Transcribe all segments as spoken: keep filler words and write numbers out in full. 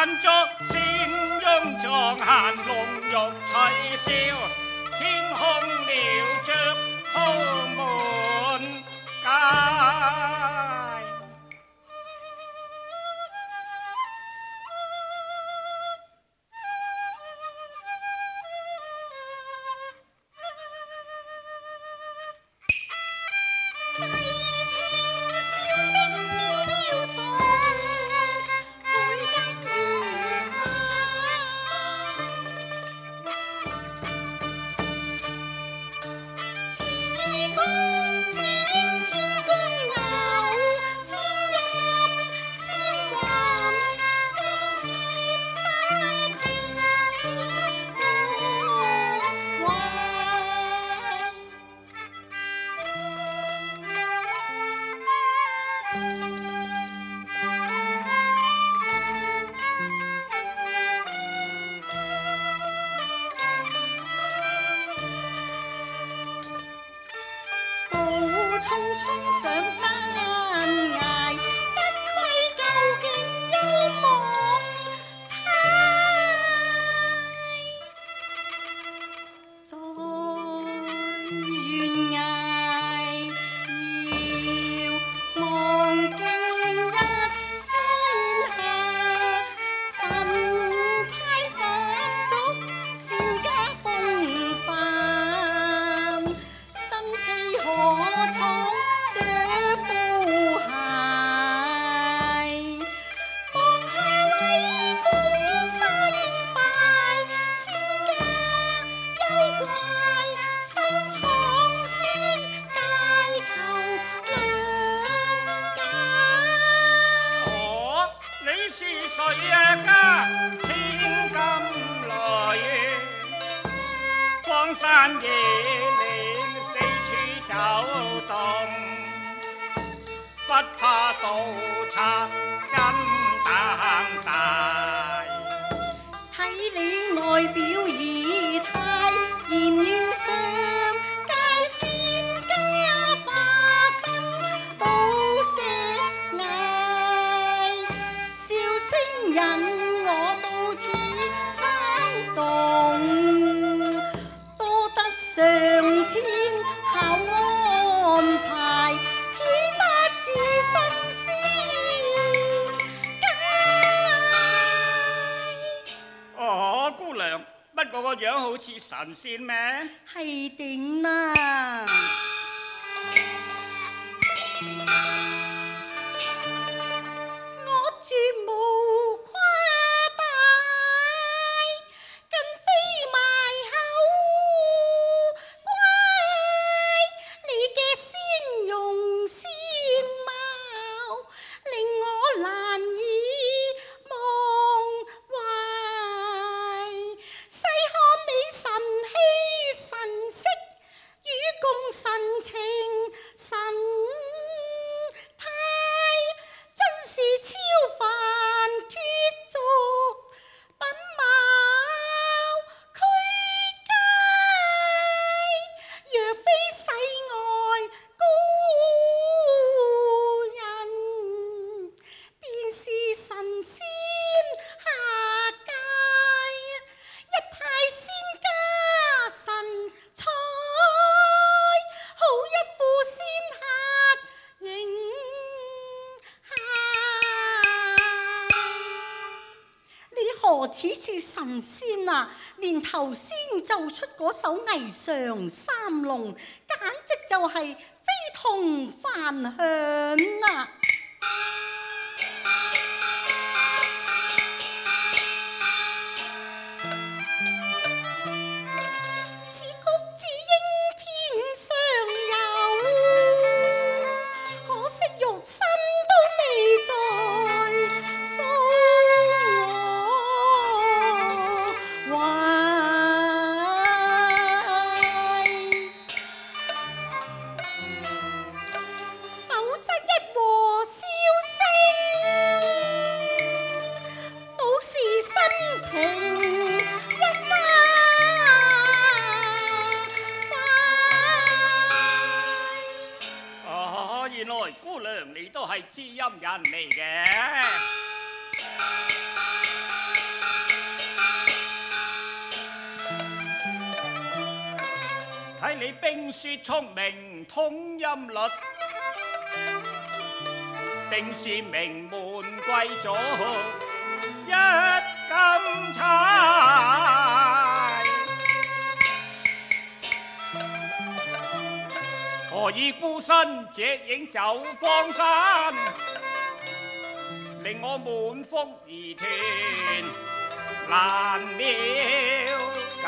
扮作仙翁撞閒龍玉取笑，天空鳥雀鋪滿街。山野嶺四處走動，不怕盜賊真膽大。 睇你外表儀態，言語上界線家化身到石崖，笑聲引我到此山洞，多得上天厚安排，豈不自身仙界？ 哦，姑娘，不過個樣好似神仙咩？ 係點啊？我絕無誇大，更非賣口，怪你嘅仙容仙貌，令我難以忘懷。細看你神氣神色，與共神情神態，真是超凡脫俗，品貌俱佳，若非世外高人，便是神仙下界，一派仙家神采，好一副仙客形骸。你何止是神仙啊，連頭先奏出嗰首霓裳三龍，簡直就係非同凡響啊！此曲只應天上有，可惜肉身都未在送我懷，否則一和笑聲，倒是心平一啊快。 哦，原來姑娘你都係知音人嚟嘅。 你冰雪聰明通音律，定是名門貴族一金釵。何以孤身隻影走荒山，令我滿腹疑團難了解。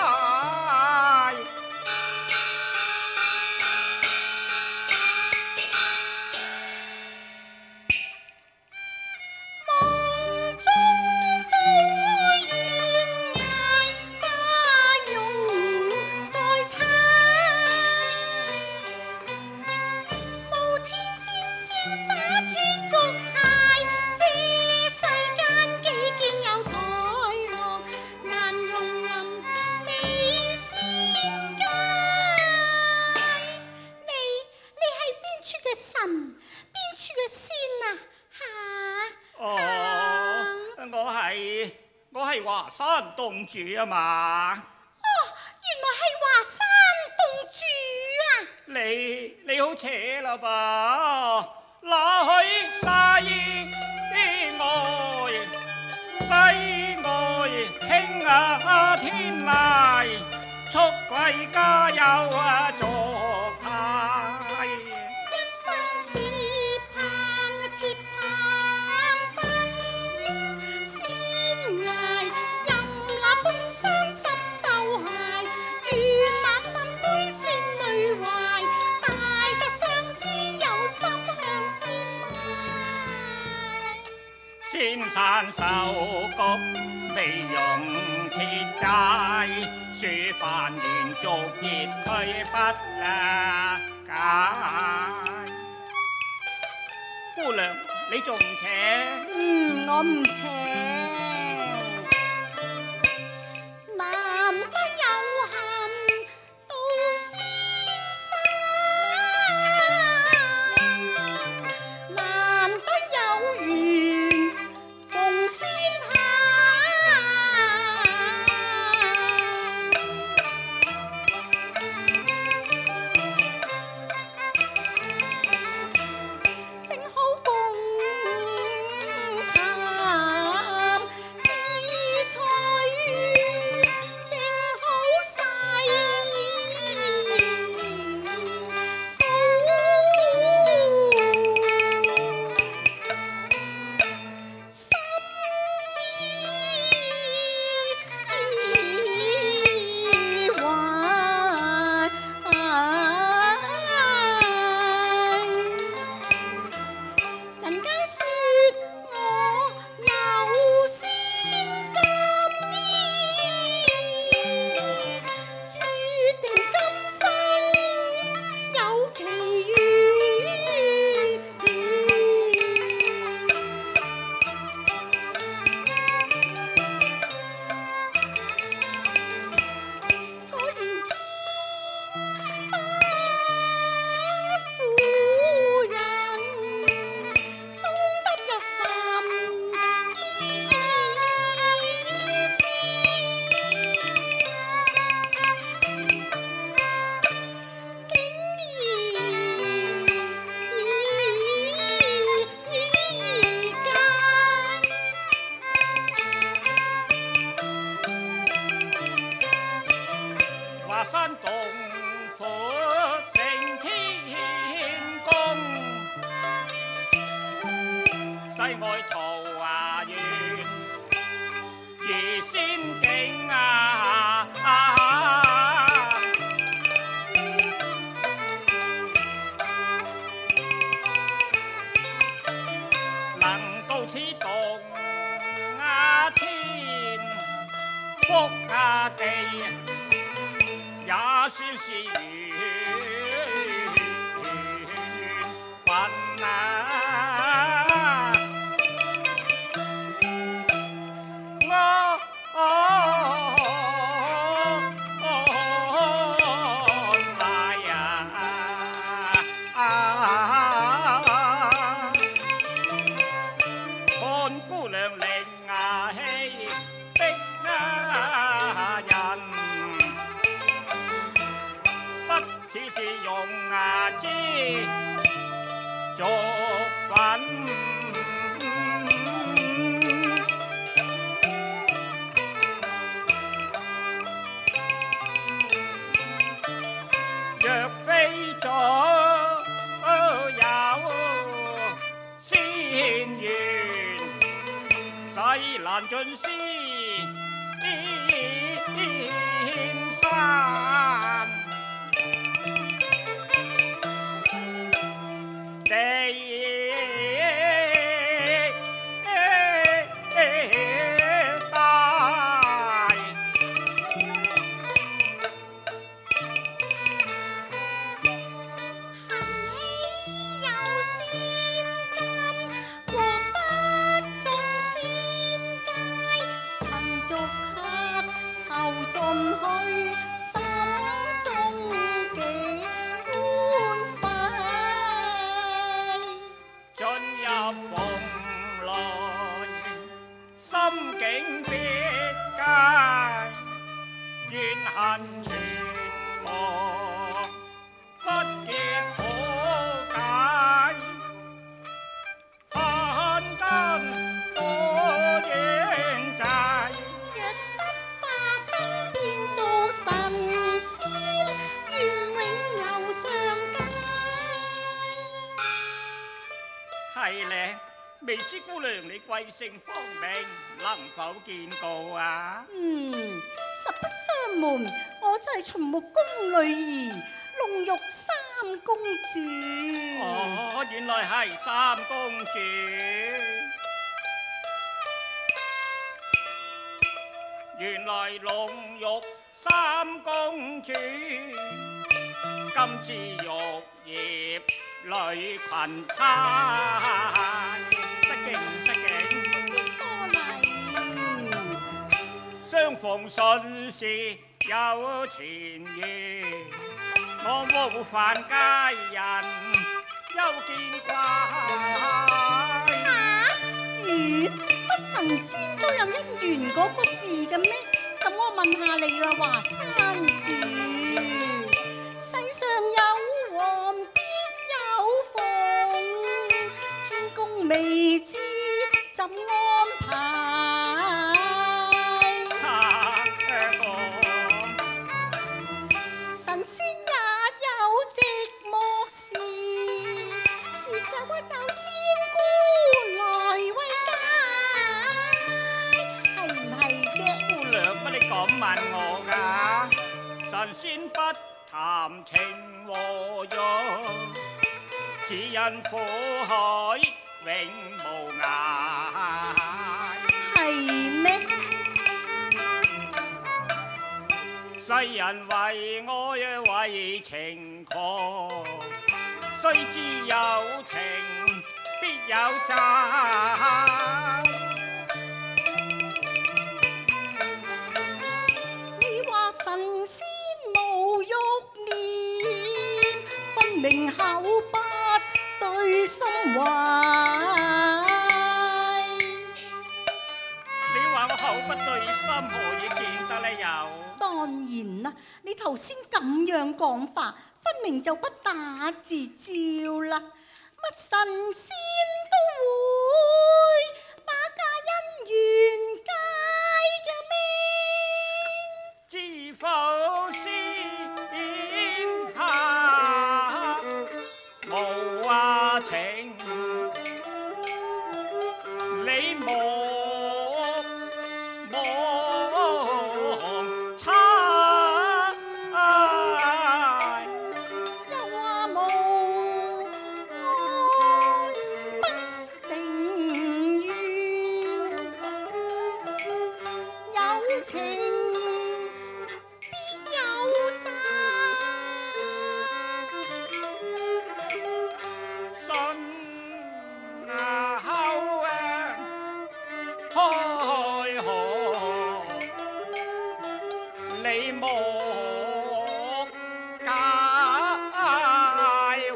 華山洞主啊嘛！ 哦，原來係華山洞主啊！ 你你好扯啦噃，哪去西外西外卿啊天籟，速歸家有啊作態。 一生似盼接盼燈，先捱任那風霜濕繡鞋，願那分杯仙女懷，大得相思有心向仙邁。 仙山秀谷未用鐵債，書飯緣續業退不啊解。姑娘，你仲唔扯？ 嗯，我唔扯。難得有幸到仙山，難得有緣逢仙客，正好共談志趣，正好細數。心意懷，人間說我有仙金呢，注定今生有奇緣。果然天不負人，終得一心依思。竟然華山洞府成天宮，西外桃花源如仙境啊！能到此洞啊天，福啊地。也算是緣分啊！我安排啊！看姑娘伶牙俐的啊人。不為難盡先山。恨全無，不結可解。恨得多冤債， 若得化身變做神仙，願永遊上界。 係咧，未知姑娘你貴姓芳名，能否見告啊？ 嗯，實不相瞞，我就係秦穆公女兒，龍玉三公主。 哦，原來係三公主。原來龍玉三公主，金枝玉葉女群钗。失敬失敬。 多禮。 相逢瞬時有前緣，我無犯佳人又見怪。 啊，緣乜神仙都有姻緣嗰個字嘅咩？咁我問下你啦，華山主，世上有王必有鳳，天公未知怎安排？神仙也有寂寞時，是否我就仙姑來慰解？係唔係啫？ 姑娘乜你咁問我㗎？神仙不談情和欲，只因苦海永無涯。 係咩？ 世人為愛為情狂，須知有情必有債。 你話神仙無欲念，分明口不對心懷。 你話我口不對心，何以見得呢？又當然啦，你頭先咁樣講法，分明就不打自招啦。乜神仙都會把家姻緣解嘅咩？ 知否仙下無話情，你莫莫猜。 又話無愛不成緣，有情必有債。 信啊口啊開河，你莫介懷。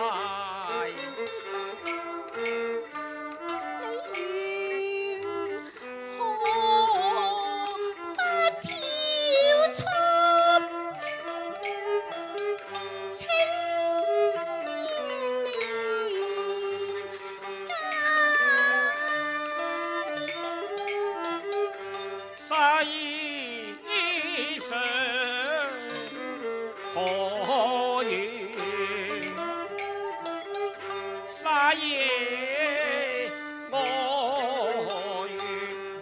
你願何不跳出青世上可緣，沙夜愛緣，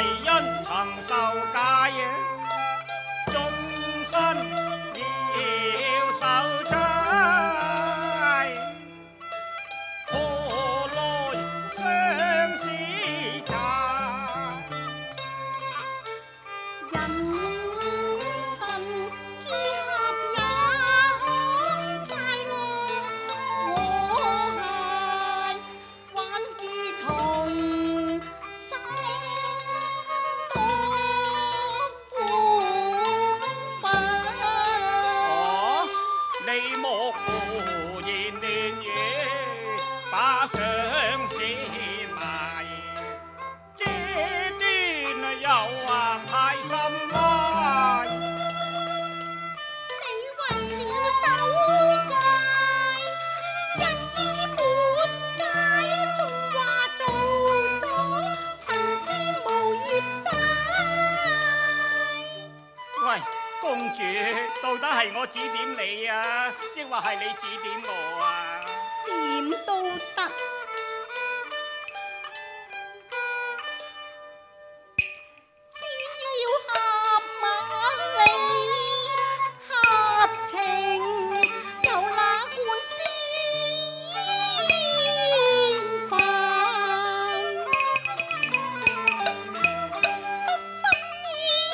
因曾受戒，終身要守齋，何來相思債？ 人生結合也快樂和諧，還結同心多歡快。 哦，你莫胡言亂語，把相思埋，這段誘惑太深愛。 你為了守戒，人是沒戒，縱話做咗神仙無業債。 喂，公主，到底係我指點你啊，抑或係你指點我啊？ 點都得。只要合馬理合情，有那管仙飯，不分依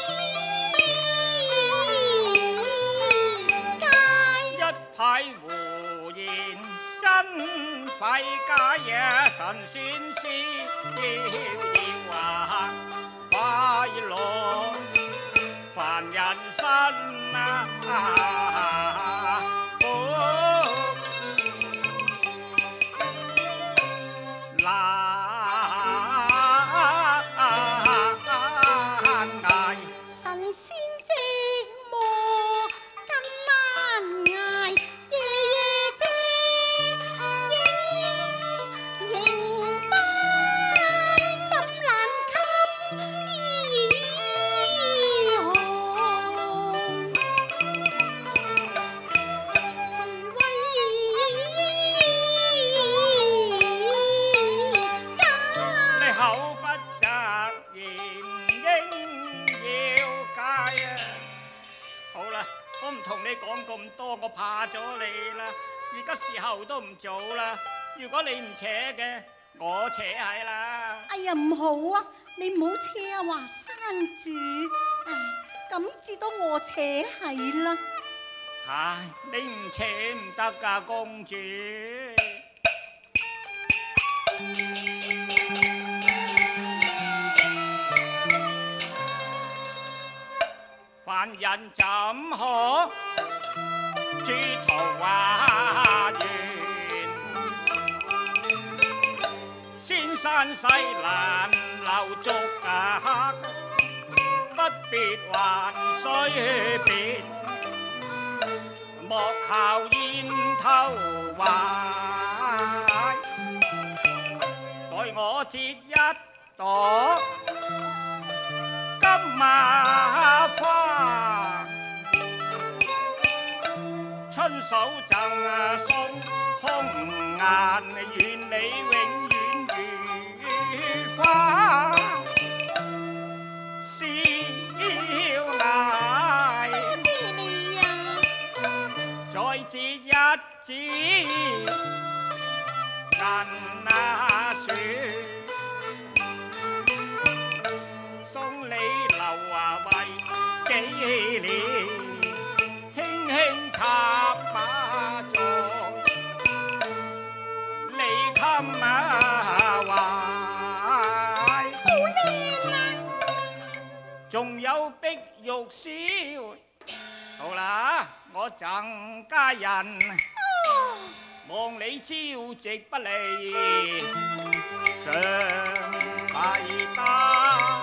界。 一派胡言真費解呀，神仙師要要話快樂凡人生啊！苦難捱。 神仙寂寞更難捱，夜夜靜影影燈，怎難堪衣紅？誰為家？ 你口不擇言應要戒啊！好啦，我唔同你講咁多，我怕咗你啦。而家時候都唔早啦，如果你唔扯嘅，我扯係啦。 哎呀，唔好啊！你唔好扯啊，華山主。唉，咁至到我扯係啦。 唉，你唔扯唔得㗎，公主。凡人怎可諸桃花源？先山西難留足啊，不必還須別，莫效煙偷壞。待我折一朵金馬花，春手贈啊送紅顏，願你永遠如花。少奶， 多謝你啊！ 再折一枝銀啊雪，送你留華為紀念，輕輕插把座，你襟啊懷。 好靚啊！ 仲有碧玉燒，好啦，我贈家人，望你朝夕不離，常攜帶。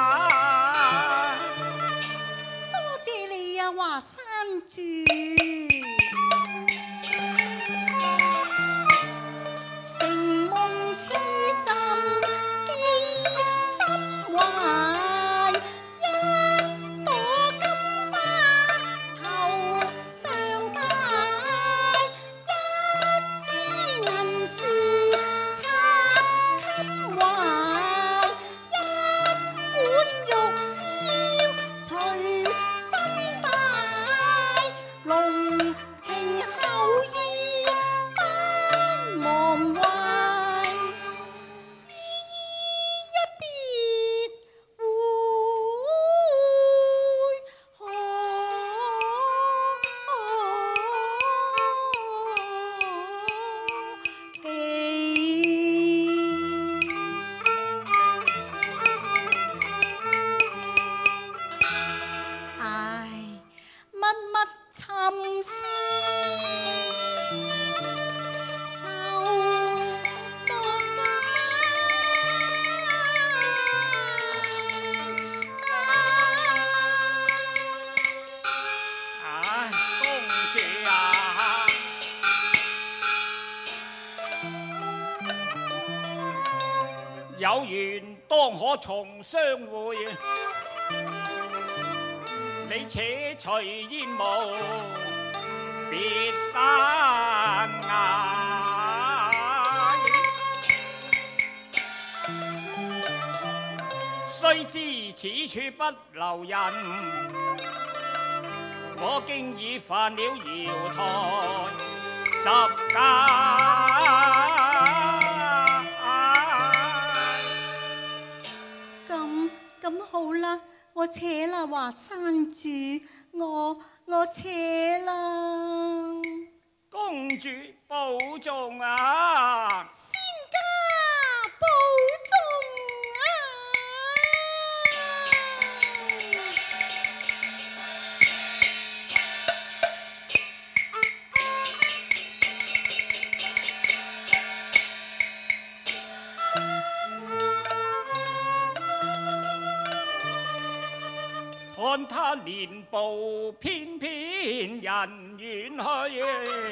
多謝你啊，華山主。成夢痴陣記心懷，一朵金花頭上戴，一支銀匙插襟懷，一有緣當可重相會，你且隨煙霧別山崖，須知此處不留人，我經已犯了瑤台十戒。 咁好啦，我扯啦，華山主，我我扯啦。 公主保重啊！ 仙家保重啊！ 看他年步翩翩人遠去，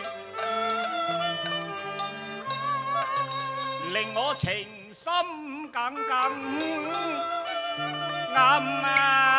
令我情深耿耿暗啊！